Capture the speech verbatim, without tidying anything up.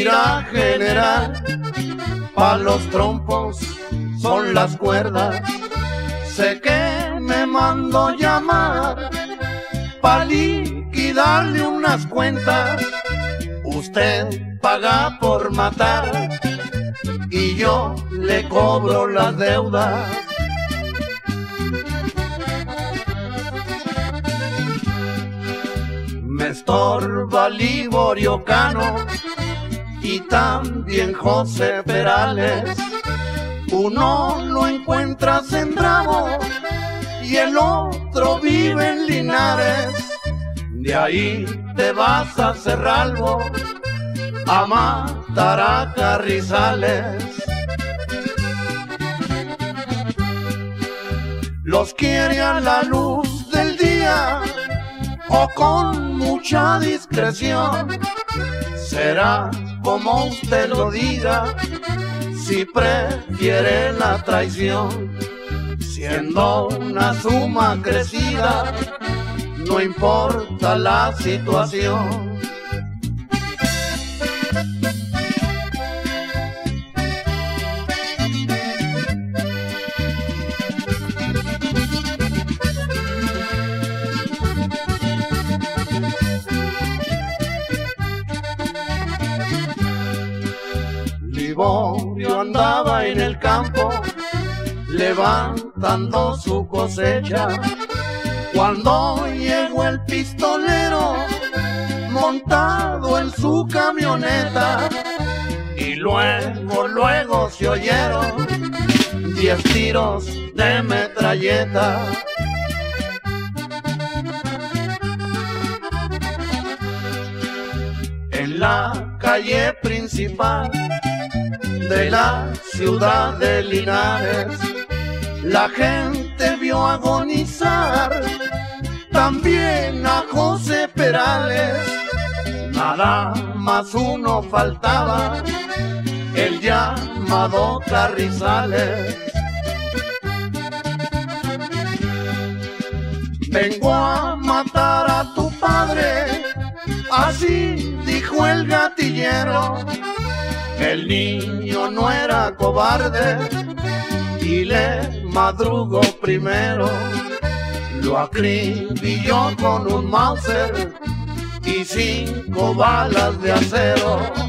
Mira, general, pa' los trompos son las cuerdas. Sé que me mandó llamar pa' liquidarle unas cuentas. Usted paga por matar y yo le cobro las deudas. Me estorba Liborio Cano y también José Perales. Uno lo encuentras en Bravo y el otro vive en Linares. De ahí te vas a Cerralbo a matar a Carrizales. Los quiere a la luz del día o con mucha discreción. Será como usted lo diga, si prefiere la traición. Siendo una suma crecida, no importa la situación. Liborio andaba en el campo levantando su cosecha, cuando llegó el pistolero montado en su camioneta, y luego, luego se oyeron diez tiros de metralleta. En la calle principal de la ciudad de Linares, la gente vio agonizar también a José Perales. Nada más uno faltaba, el llamado Carrizales. Vengo a matar a tu padre, así dijo el gatillero. El niño no era cobarde y le madrugó primero. Lo acribilló con un Mauser y cinco balas de acero.